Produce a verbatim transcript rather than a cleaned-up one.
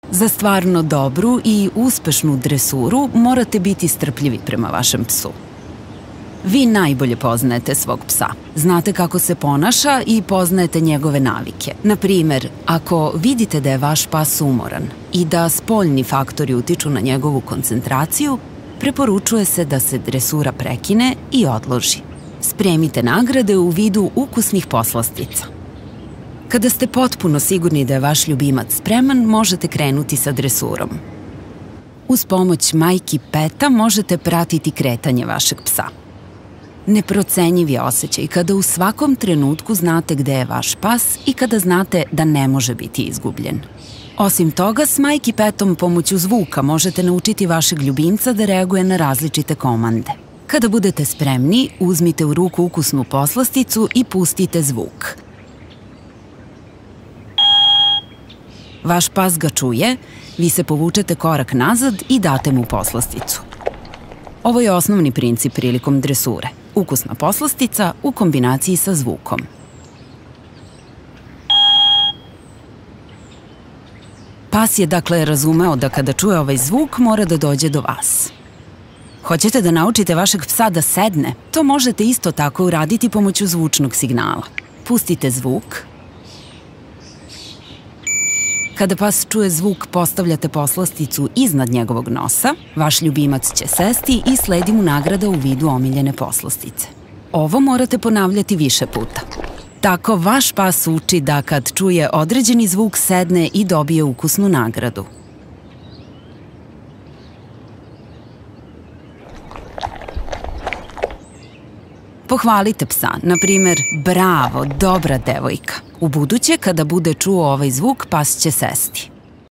Za stvarno dobru i uspešnu dresuru morate biti strpljivi prema vašem psu. Vi najbolje poznajete svog psa. Znate kako se ponaša i poznajete njegove navike. Na primer, ako vidite da je vaš pas umoran i da spoljni faktori utiču na njegovu koncentraciju, preporučuje se da se dresura prekine i odloži. Spremite nagrade u vidu ukusnih poslastica. Kada ste potpuno sigurni da je vaš ljubimac spreman, možete krenuti sa dresurom. Uz pomoć majki peta možete pratiti kretanje vašeg psa. Neprocenjiv je osjećaj kada u svakom trenutku znate gde je vaš pas i kada znate da ne može biti izgubljen. Osim toga, s majki petom pomoću zvuka možete naučiti vašeg ljubimca da reaguje na različite komande. Kada budete spremni, uzmite u ruku ukusnu poslasticu i pustite zvuk. Vaš pas ga čuje, vi se povučete korak nazad i date mu poslasticu. Ovo je osnovni princip prilikom dresure. Ukusna poslastica u kombinaciji sa zvukom. Pas je dakle razumeo da kada čuje ovaj zvuk mora da dođe do vas. Hoćete da naučite vašeg psa da sedne? To možete isto tako uraditi pomoću zvučnog signala. Pustite zvuk. Kada pas čuje zvuk, postavljate poslasticu iznad njegovog nosa, vaš ljubimac će sesti i sledi mu nagrada u vidu omiljene poslastice. Ovo morate ponavljati više puta. Tako vaš pas uči da kad čuje određeni zvuk sedne i dobije ukusnu nagradu. Pohvalite psa, na primer, bravo, dobra devojka. Ubuduće, kada bude čuo ovaj zvuk, pas će sesti.